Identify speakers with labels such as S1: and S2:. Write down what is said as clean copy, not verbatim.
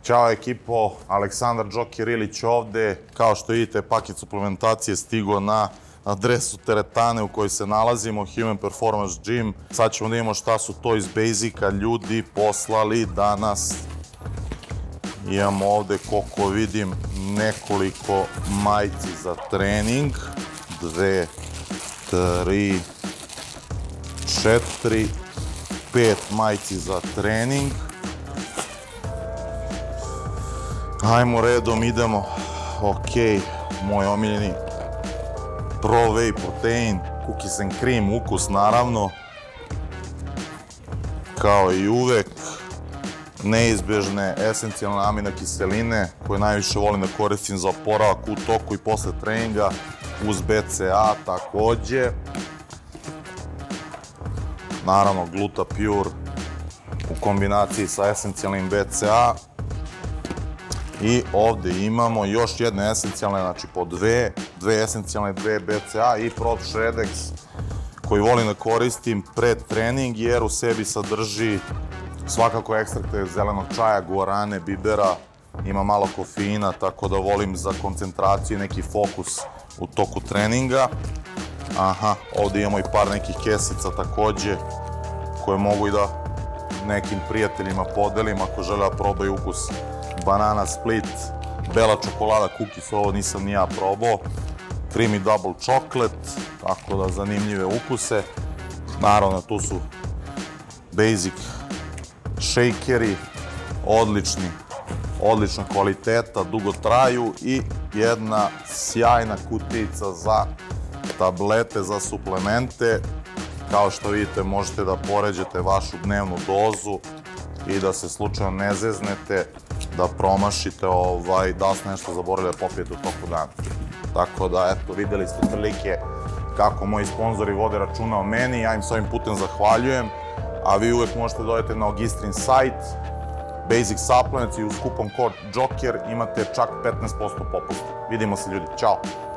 S1: Ćao ekipo, Aleksandar Džoker Ilić ovde. Kao što vidite, paket suplementacije stigo na adresu teretane u kojoj se nalazimo, Human Performance Gym. Sad ćemo da vidimo šta su to iz Basica ljudi poslali danas. Imamo ovde, koliko vidim, nekoliko majici za trening. 2, 3, 4, 5 majici za trening. Ajmo redom, idemo. Ok, moj omiljeni Pro Whey Protein, cookies and cream, ukus naravno. Kao i uvek, neizbežne esencijalne aminokiseline koje najviše volim da koristim za oporavak u toku i posle treninga, uz BCA takođe. Naravno Glutapure u kombinaciji sa esencijalnim BCA. I ovde imamo još jedne esencijalne, znači po dve esencijalne, 2 BCA i Prot Shredex koji volim da koristim pred trening jer u sebi sadrži svakako ekstrakte zelenog čaja, guarane, bibera, ima malo kofeina, tako da volim za koncentraciju i neki fokus u toku treninga. Aha, ovde imamo i par nekih kesica takođe koje mogu i da nekim prijateljima podelim ako žele da probaju ukus Banana Split, bela čokolada cookies, ovo nisam ni ja probao, Creamy Double Chocolate, tako da zanimljive ukuse. Naravno, tu su Basic shakeri, odlična kvaliteta, dugo traju i jedna sjajna kutijica za tablete, za suplemente. Kao što vidite, možete da poređate vašu dnevnu dozu i da se slučajno ne zeznete, da promašite da ste nešto zaboravili da popijete u toku dana. Tako da, eto, videli ste prilike kako moji sponzori vode računa o meni, ja im s ovim putem zahvaljujem, a vi uvek možete da odete na Ogistrin sajt, Basic Supplements i uz kupon kod Džoker imate čak 15% popusta. Vidimo se ljudi, ćao!